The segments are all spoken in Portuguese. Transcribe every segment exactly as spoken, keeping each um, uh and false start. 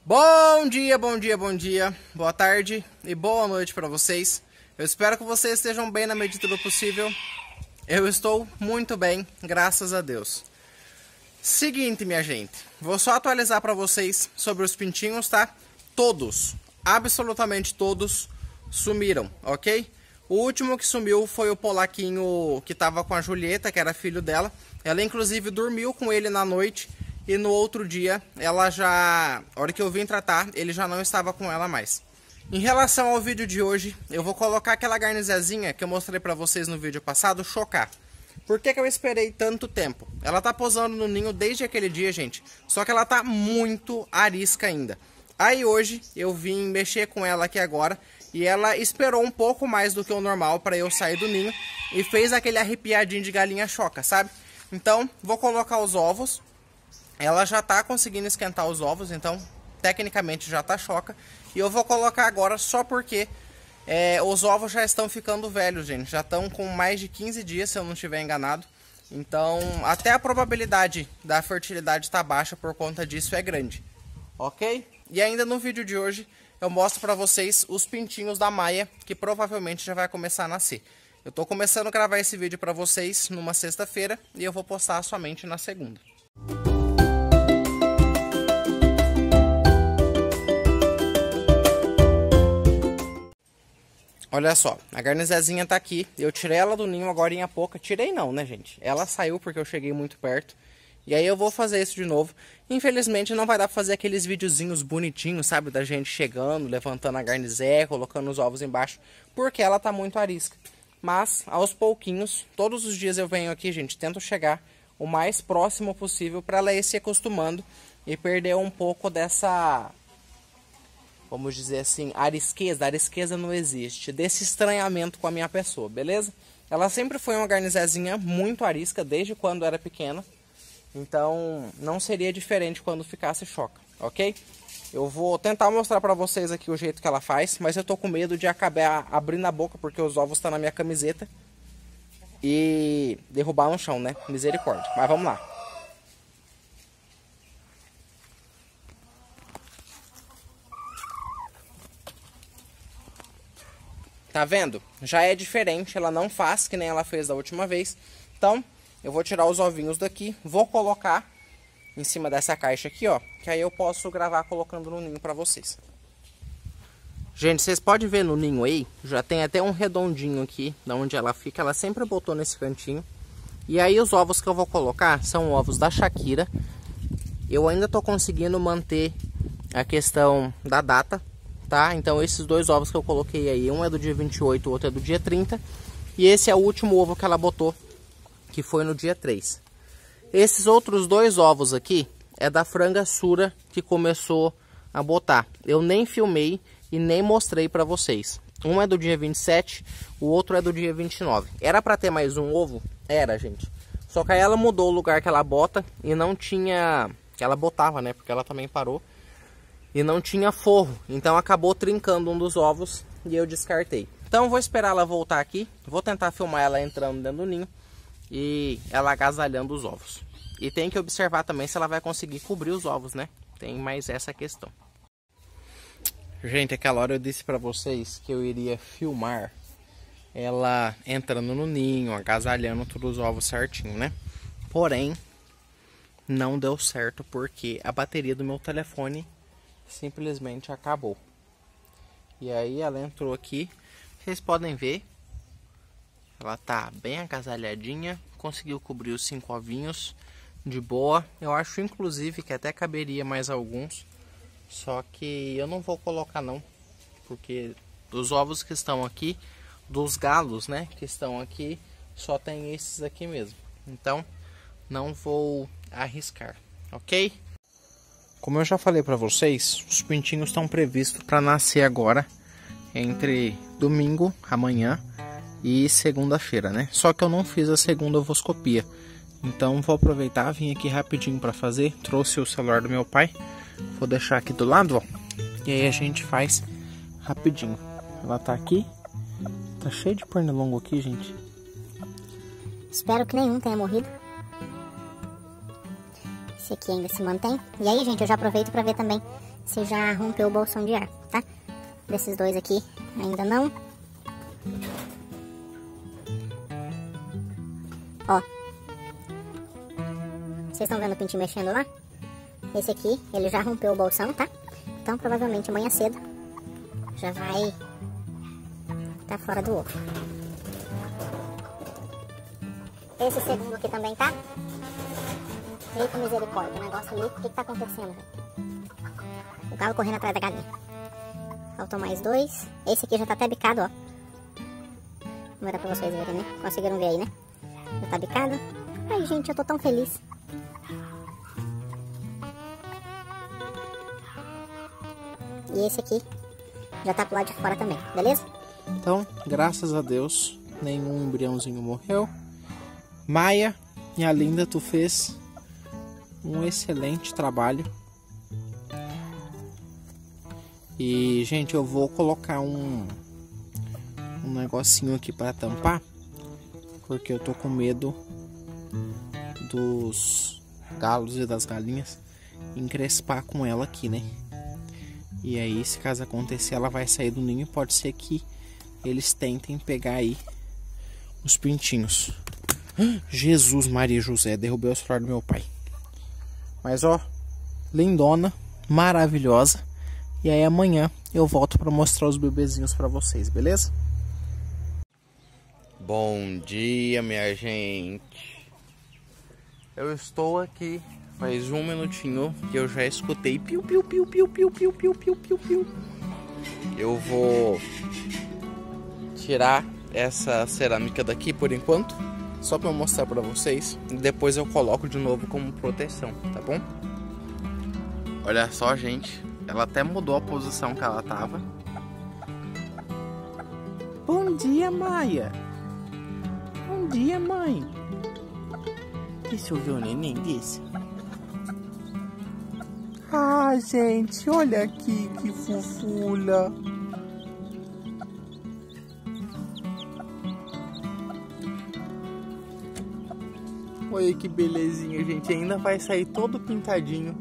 Bom dia, bom dia, bom dia, boa tarde e boa noite para vocês. Eu espero que vocês estejam bem na medida do possível. Eu estou muito bem, graças a Deus. Seguinte, minha gente, vou só atualizar para vocês sobre os pintinhos, tá? Todos, absolutamente todos sumiram, ok? O último que sumiu foi o polaquinho que tava com a Julieta, que era filho dela. Ela inclusive dormiu com ele na noite. E no outro dia, ela já... A hora que eu vim tratar, ele já não estava com ela mais. Em relação ao vídeo de hoje, eu vou colocar aquela garnizezinha que eu mostrei pra vocês no vídeo passado, chocar. Por que que eu esperei tanto tempo? Ela tá posando no ninho desde aquele dia, gente. Só que ela tá muito arisca ainda. Aí hoje, eu vim mexer com ela aqui agora. E ela esperou um pouco mais do que o normal pra eu sair do ninho. E fez aquele arrepiadinho de galinha choca, sabe? Então, vou colocar os ovos. Ela já tá conseguindo esquentar os ovos, então tecnicamente já tá choca. E eu vou colocar agora só porque é, os ovos já estão ficando velhos, gente. Já estão com mais de quinze dias, se eu não estiver enganado. Então até a probabilidade da fertilidade estar baixa por conta disso é grande. Ok? E ainda no vídeo de hoje eu mostro pra vocês os pintinhos da Maia, que provavelmente já vai começar a nascer. Eu tô começando a gravar esse vídeo pra vocês numa sexta-feira e eu vou postar somente na segunda. Olha só, a garnizezinha tá aqui. Eu tirei ela do ninho agora em pouco. Tirei não, né, gente? Ela saiu porque eu cheguei muito perto. E aí eu vou fazer isso de novo. Infelizmente não vai dar pra fazer aqueles videozinhos bonitinhos, sabe? Da gente chegando, levantando a garnizé, colocando os ovos embaixo. Porque ela tá muito arisca. Mas, aos pouquinhos, todos os dias eu venho aqui, gente. Tento chegar o mais próximo possível pra ela ir se acostumando. E perder um pouco dessa... Vamos dizer assim, arisqueza, arisqueza não existe, desse estranhamento com a minha pessoa, beleza? Ela sempre foi uma garnizezinha muito arisca, desde quando era pequena. Então, não seria diferente quando ficasse choca, ok? Eu vou tentar mostrar pra vocês aqui o jeito que ela faz, mas eu tô com medo de acabar abrindo a boca, porque os ovos estão na minha camiseta. E derrubar no chão, né? Misericórdia, mas vamos lá. Tá vendo? Já é diferente, ela não faz que nem ela fez da última vez. Então, eu vou tirar os ovinhos daqui, vou colocar em cima dessa caixa aqui, ó. Que aí eu posso gravar colocando no ninho pra vocês. Gente, vocês podem ver no ninho aí, já tem até um redondinho aqui, de onde ela fica. Ela sempre botou nesse cantinho. E aí os ovos que eu vou colocar são ovos da Shakira. Eu ainda tô conseguindo manter a questão da data. Tá? Então esses dois ovos que eu coloquei aí, um é do dia vinte e oito, o outro é do dia trinta. E esse é o último ovo que ela botou, que foi no dia três. Esses outros dois ovos aqui é da franga Sura que começou a botar. Eu nem filmei e nem mostrei pra vocês. Um é do dia vinte e sete, o outro é do dia vinte e nove. Era pra ter mais um ovo? Era, gente. Só que aí ela mudou o lugar que ela bota e não tinha... que ela botava, né? Porque ela também parou. E não tinha forro, então acabou trincando um dos ovos e eu descartei. Então vou esperar ela voltar aqui, vou tentar filmar ela entrando dentro do ninho e ela agasalhando os ovos. E tem que observar também se ela vai conseguir cobrir os ovos, né? Tem mais essa questão. Gente, aquela hora eu disse pra vocês que eu iria filmar ela entrando no ninho, agasalhando todos os ovos certinho, né? Porém, não deu certo porque a bateria do meu telefone simplesmente acabou. E aí ela entrou aqui. Vocês podem ver, ela tá bem agasalhadinha. Conseguiu cobrir os cinco ovinhos de boa. Eu acho inclusive que até caberia mais alguns. Só que eu não vou colocar não, porque dos ovos que estão aqui, dos galos, né, que estão aqui, só tem esses aqui mesmo. Então não vou arriscar, ok? Como eu já falei para vocês, os pintinhos estão previstos para nascer agora entre domingo, amanhã e segunda-feira, né? Só que eu não fiz a segunda ovoscopia. Então vou aproveitar, vim aqui rapidinho para fazer. Trouxe o celular do meu pai. Vou deixar aqui do lado, ó. E aí a gente faz rapidinho. Ela tá aqui. Tá cheio de pernilongo aqui, gente. Espero que nenhum tenha morrido. Esse aqui ainda se mantém. E aí, gente, eu já aproveito pra ver também se já rompeu o bolsão de ar, tá? Desses dois aqui, ainda não. Ó. Vocês estão vendo o pintinho mexendo lá? Esse aqui, ele já rompeu o bolsão, tá? Então, provavelmente, amanhã cedo já vai tá fora do ovo. Esse segundo aqui também tá. Eita misericórdia, o negócio ali, o que que tá acontecendo, gente? O galo correndo atrás da galinha. Faltam mais dois. Esse aqui já tá até bicado, ó. Não vai dar pra vocês verem, né? Conseguiram ver aí, né? Já tá bicado. Ai, gente, eu tô tão feliz. E esse aqui já tá pro lado de fora também, beleza? Então, graças a Deus, nenhum embriãozinho morreu. Maia, minha linda, tu fez um excelente trabalho. E, gente, eu vou colocar um, um negocinho aqui para tampar, porque eu tô com medo dos galos e das galinhas encrespar com ela aqui, né? E aí, se caso acontecer, ela vai sair do ninho e pode ser que eles tentem pegar aí os pintinhos. Jesus, Maria e José, derrubei o celular do meu pai. Mas ó, lindona, maravilhosa. E aí amanhã eu volto para mostrar os bebezinhos para vocês, beleza? Bom dia, minha gente. Eu estou aqui faz um minutinho que eu já escutei piu piu piu piu piu piu piu piu piu piu. Eu vou tirar essa cerâmica daqui por enquanto, só para mostrar para vocês, e depois eu coloco de novo como proteção, tá bom? Olha só, gente, ela até mudou a posição que ela tava. Bom dia, Maia. Bom dia, mãe. Deixa eu ver o neném desse. Ah, gente, olha aqui que fofura. Olha que belezinha, gente. Ainda vai sair todo pintadinho.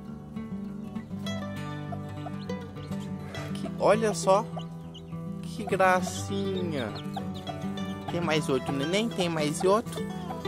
Que, olha só. Que gracinha. Tem mais outro neném? Tem mais outro?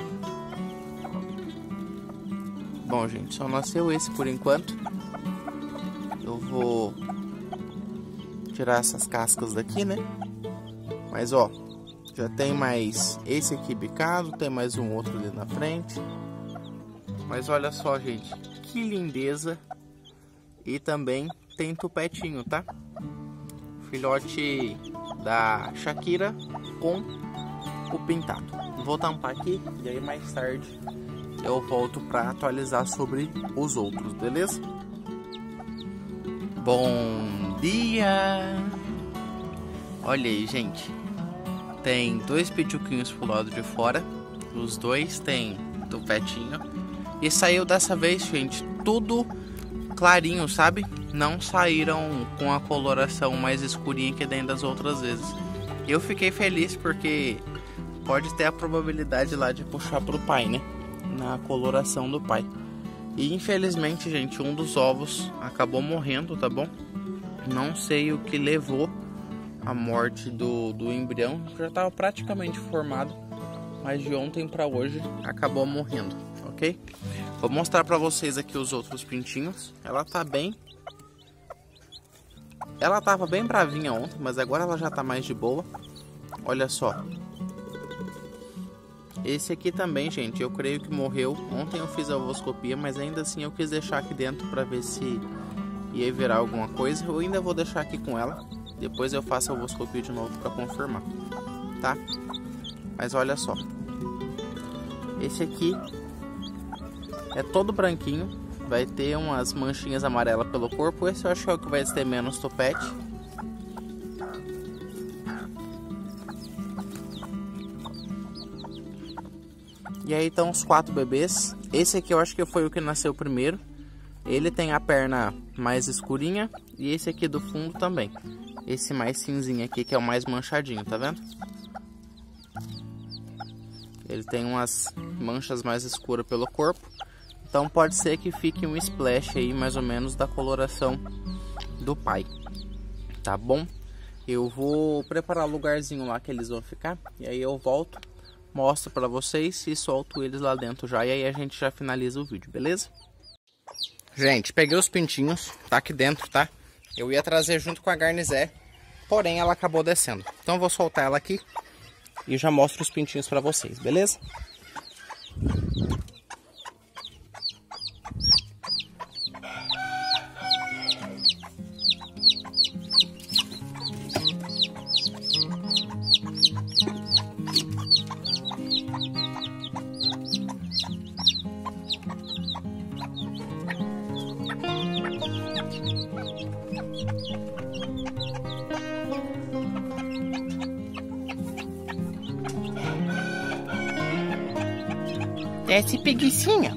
Bom, gente, só nasceu esse por enquanto. Eu vou tirar essas cascas daqui, né? Mas, ó, já tem mais esse aqui bicado, tem mais um outro ali na frente. Mas olha só, gente, que lindeza. E também tem tupetinho, tá? Filhote da Shakira com o pintado. Vou tampar aqui e aí mais tarde eu volto para atualizar sobre os outros, beleza? Bom dia! Olha aí, gente. Tem dois pituquinhos pro lado de fora. Os dois tem tupetinho. E saiu dessa vez, gente, tudo clarinho, sabe? Não saíram com a coloração mais escurinha que nem das outras vezes. Eu fiquei feliz porque pode ter a probabilidade lá de puxar pro pai, né? Na coloração do pai. E infelizmente, gente, um dos ovos acabou morrendo, tá bom? Não sei o que levou a morte do, do embrião. Já estava praticamente formado, mas de ontem para hoje acabou morrendo, ok? Vou mostrar para vocês aqui os outros pintinhos. Ela tá bem. Ela tava bem bravinha ontem, mas agora ela já tá mais de boa. Olha só. Esse aqui também, gente, eu creio que morreu. Ontem eu fiz a ovoscopia, mas ainda assim eu quis deixar aqui dentro para ver se ia virar alguma coisa. Eu ainda vou deixar aqui com ela. Depois eu faço a ovoscopia de novo para confirmar, tá? Mas olha só. Esse aqui é todo branquinho. Vai ter umas manchinhas amarelas pelo corpo. Esse eu acho que é o que vai ter menos topete. E aí estão os quatro bebês. Esse aqui eu acho que foi o que nasceu primeiro. Ele tem a perna mais escurinha. E esse aqui do fundo também. Esse mais cinzinho aqui que é o mais manchadinho, tá vendo? Ele tem umas manchas mais escuras pelo corpo. Então pode ser que fique um splash aí mais ou menos da coloração do pai, tá bom? Eu vou preparar o lugarzinho lá que eles vão ficar e aí eu volto, mostro pra vocês e solto eles lá dentro já, e aí a gente já finaliza o vídeo, beleza? Gente, peguei os pintinhos, tá aqui dentro, tá? Eu ia trazer junto com a garnizé, porém ela acabou descendo. Então eu vou soltar ela aqui e já mostro os pintinhos pra vocês, beleza? Desce, preguicinha.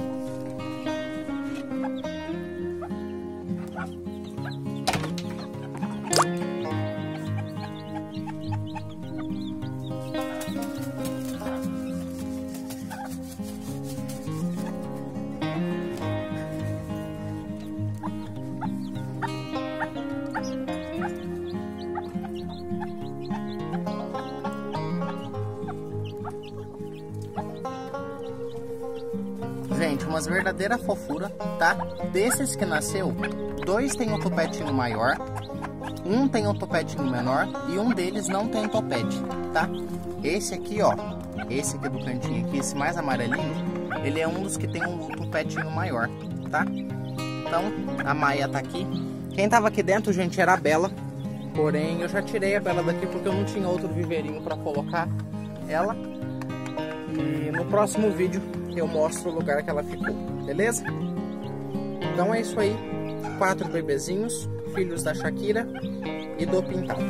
Gente, umas verdadeira fofura, tá? Desses que nasceu, dois tem um topetinho maior, um tem um topetinho menor e um deles não tem topete, tá? Esse aqui, ó, esse aqui do cantinho aqui, esse mais amarelinho, ele é um dos que tem um topetinho maior, tá? Então, a Maia tá aqui. Quem tava aqui dentro, gente, era a Bela, porém eu já tirei a Bela daqui porque eu não tinha outro viveirinho pra colocar ela. E no próximo vídeo eu mostro o lugar que ela ficou, beleza? Então é isso aí, quatro bebezinhos, filhos da Shakira e do Pintado.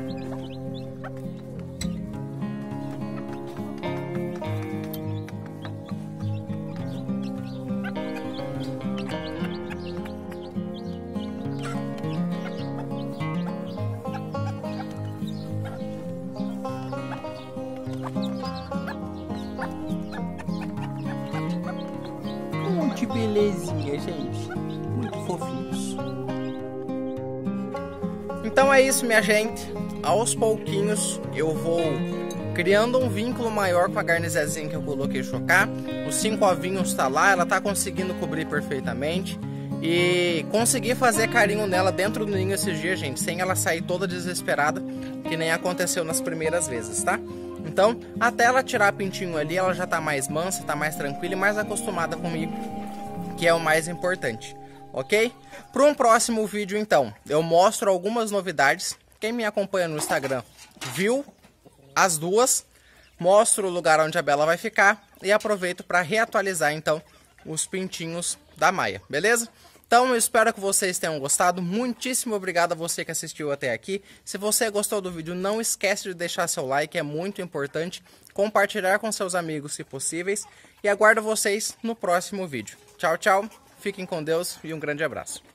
Que belezinha, gente. Muito fofinhos. Então é isso, minha gente. Aos pouquinhos eu vou criando um vínculo maior com a garnizezinha que eu coloquei chocar. Os cinco ovinhos tá lá, ela tá conseguindo cobrir perfeitamente. E consegui fazer carinho nela dentro do ninho esses dias, gente, sem ela sair toda desesperada, que nem aconteceu nas primeiras vezes, tá? Então, até ela tirar pintinho ali, ela já tá mais mansa, tá mais tranquila e mais acostumada comigo, que é o mais importante, ok? Para um próximo vídeo, então, eu mostro algumas novidades. Quem me acompanha no Instagram viu as duas. Mostro o lugar onde a Bela vai ficar e aproveito para reatualizar, então, os pintinhos da Maia, beleza? Então, eu espero que vocês tenham gostado. Muitíssimo obrigado a você que assistiu até aqui. Se você gostou do vídeo, não esquece de deixar seu like, é muito importante. Compartilhar com seus amigos, se possíveis. E aguardo vocês no próximo vídeo. Tchau, tchau. Fiquem com Deus e um grande abraço.